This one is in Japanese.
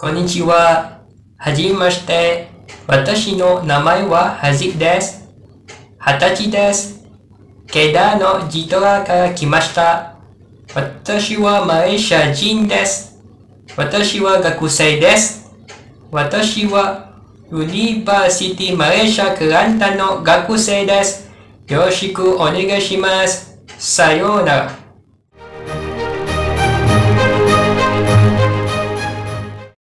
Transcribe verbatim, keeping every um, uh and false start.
こんにちは。はじめまして。私の名前はハジです。はたちです。ケダのジトラから来ました。私はマレーシア人です。私は学生です。私はユニバーシティマレーシアクランタの学生です。よろしくお願いします。さようなら。